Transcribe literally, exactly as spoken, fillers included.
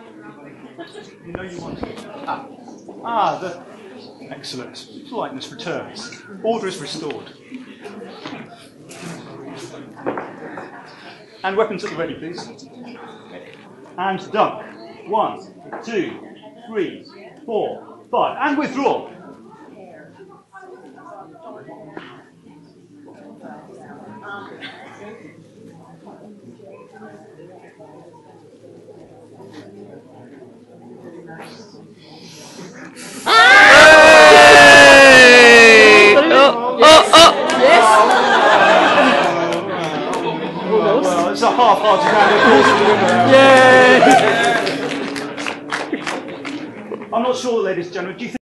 You know you want to. Ah, ah the excellent. Politeness returns. Order is restored. And weapons at the ready, please. And dunk. One, two, three, four, five. And withdraw. Well, it's a half-hearted round of applause. Yay! I'm not sure, ladies and gentlemen. Do you think